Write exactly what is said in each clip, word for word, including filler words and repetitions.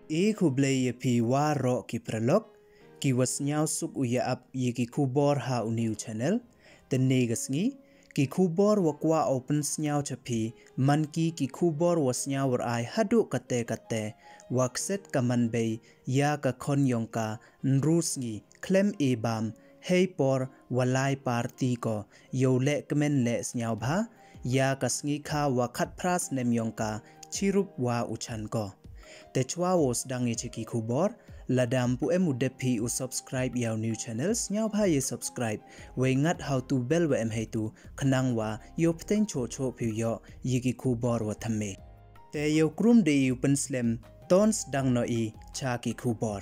E kublai ye pi wa ro ki pralok ki was nyau suk uya ap ye ki kubor ha uniu channel the negas ngi ki kubor wa kwa open nyau chapi man ki ki kubor was nyau war ai hadu kate kate wakset kaman bay ya ka kon yongka nrus ngi klem e bam hey por walai party ko yo le kmen le nyau bha ya ka sngi kha wa khat pras nem yongka chirup wa uchan ko te chwa was dang e chiki kubor ladam pu emu depi u subscribe yaw new channels nyau bha ye subscribe we ngat how to bell wa em hay tu khnang wa yo pten cho cho phu yo yiki kubor wa thamme te yo krum de yu pen slem tons dang no i cha ki kubor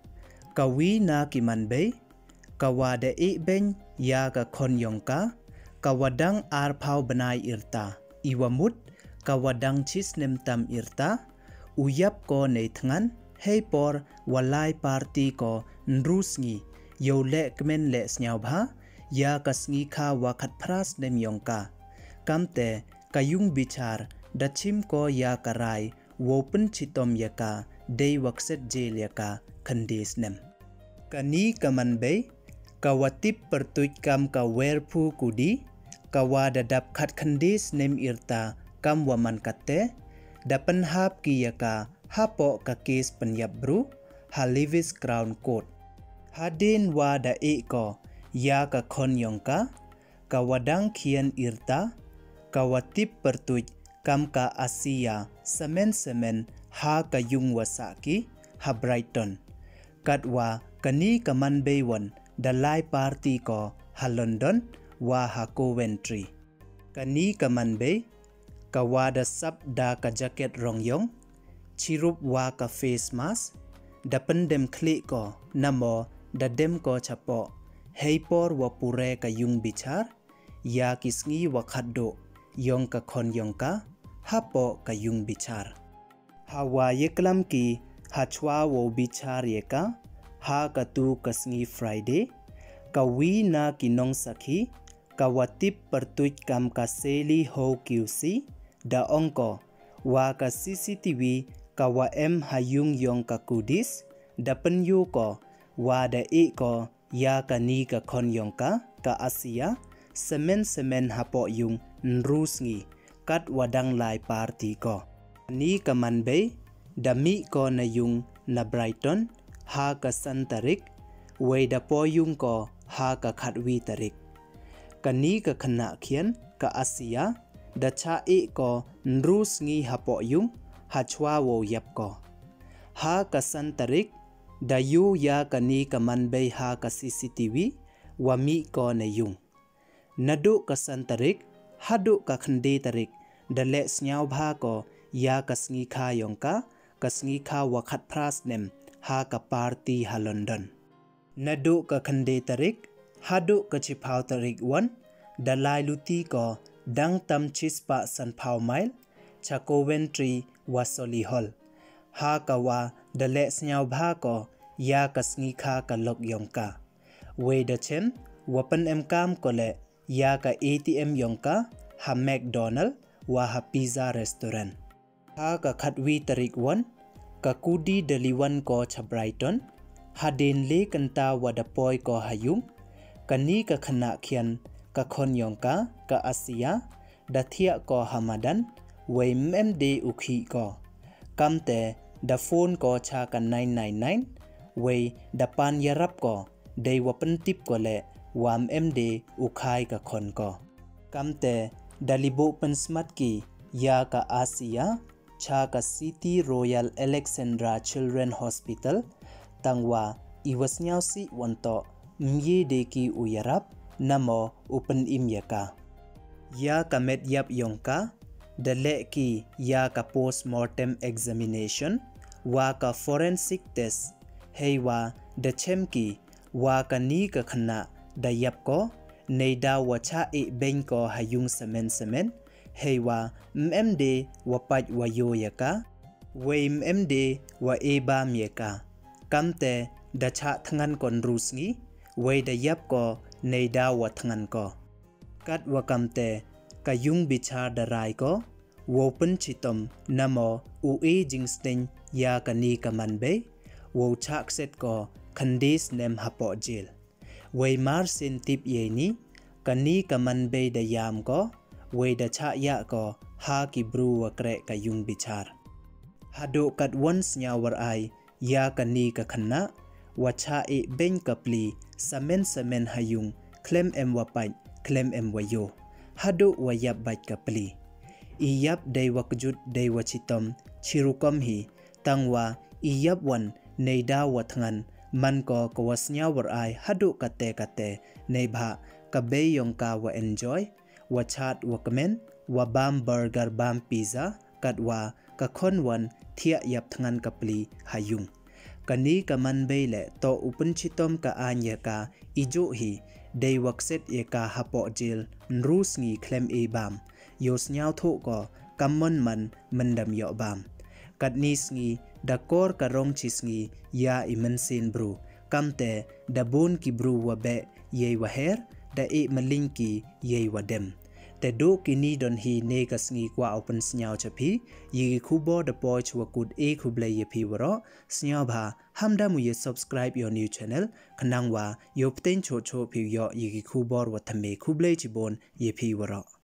kawi na ki man be kawa de e ben ya ka khon yongka kawadang ar phau banai irta iwamut kawadang chis nem tam irta uyap ko nei thangan hey por walai party ko nrusngi yo le kmen le snyau bha ya kasngi kha wakhat phras nem yongka kamte kayung bichar dachim ko ya karai wopen chitom yaka dei wakset jel yaka khandis nem kani kaman be kawatip pertuj kam ka werphu kudi kawada dap khat khandis nem irta kam waman katte dapan hap ki yaka hapo ka case penyabru halivis crown court hadin wa da e ko ya ka khon yongka kawadang khian irta kawatip pertuj kam ka asia semen semen ha ka yung wasaki ha brighton katwa kani kaman bewan da lai party ko ha london wa ha coventry kani kaman be kawada sab da ka jacket rongyong chirup wa ka face mask dapen dem kli ko namo da dem ko chapo heipor wa pure ka yung bichar ya kisngi wa khaddo yong ka khon yong ka hapo ka yung bichar hawa yeklam ki hachwa wo bichar yeka ha ka tu kasngi friday kawi na kinong sakhi kawatip pertuj kam ka seli ho qc da ongko wa ka cctv kawa em hayung yong ka kudis dapen yu ko wa da e ko ya ka ni ka khon yong ka ka asia semen semen hapo yung nrusngi kat wadang lai party ko ni ka manbe da mi ko na yung na brighton ha ka santarik we da po yung ko ha ka khatwi tarik kani ka khana khian ka asia da cha e ko nrusngi hapo yung hachwa wo yap ko ha ka santarik da yu ya kani ka manbe ha ka cctv wa mi ko na yung nadu ka santarik hadu ka khande tarik da le snyau bha ko ya ka sngi kha yongka ka sngi kha wa khat phras nem ha ka party ha london nadu ka khande tarik hadu ka chiphau tarik one da lai luti ko dang tam chispa san phau mail cha coventry wa soli hall ha ka wa da le snyau bha ko ya ka sngi kha ka lok yongka we da chem wapan em kam ko le ya ka atm yongka ha mcdonald wa ha pizza restaurant ha ka khatwi tarik one ka kudi deliwan ko cha brighton ha den le kanta wa da poi ko hayung kani ka khana khian ka khon yongka ka asia da thia ko hamadan we md ukhi ko kamte da phone ko cha ka nine nine nine we da pan yarap ko dei wapan tip ko le wam md ukhai ka khon ko kamte dalibo pan smart ki ya ka asia cha ka city royal alexandra children hospital tangwa iwasnyau si wanto mye de ki uyarap namo open imyaka ya ka met yap yongka da le ki ya ka postmortem examination wa ka forensic test heiwa da chemki wa ka ni ka khana da yap ko neida wa cha e ben ko hayung semen semen heiwa mmd wa paj wa yo yaka we mmd wa e ba myeka kamte da cha thangan kon rusngi we da yap ko neida wa thangan ko kat wa kamte kayung bichar da rai ko wopen chitom namo ue jingsting ยากันนีกับมันเบวูชักเซตก็คันดิสเนมฮับปอจิลเวยมาร์สินติบเยนี้กันนีกับมันเบดยามก็เวดชะยะก็ฮากิบรูวเกรกยุงบิชาร์ฮัดูกัดวันสญาวรไอยากันนีกับขณะวัชาเอเบนกับลีสเมนสเมนหายุงเคลมเอ็มวไปเคลมเอ็มวโยฮัดูวยับบัดกับลีอียับได้วักจุดได้วัชิตมชิรุกมฮีตั้งว่าอียับวันในดาววัดงันมันก็กวสญาวรไอฮัดูกัดเตกัดเตในบะกับเบยองกาวเอนจอยว่าชาดว่าเกมนว่าบามเบอร์เกอร์บามพิซซ่ากัดว่ากับคนวันเทียยับทังกับลีหายุงกันนี้กับมันเบยเละโตอุปนชิตมกับอันยกาอิจุฮีได้วักเซตเอกาฮับปอจิลนรูสงีเคลมเอบามโยสญาวทุกก็กำมันมันมันดำยอบามกัดนี้สงีดักกอร์กะรองชิสงียาอิมันซินบรูกำแต่ดับบุนกิบรูวะเบะเยวะเฮร์da e malinki yei wadem te do kini don hi negas ngi kwa open snyao chapi yi khubo the poch wakut e khuble ye phi waro snyao bha hamda mu ye subscribe your new channel khanang wa yo pten cho cho phi yo yi khubor wa thame khuble chi bon ye phi waro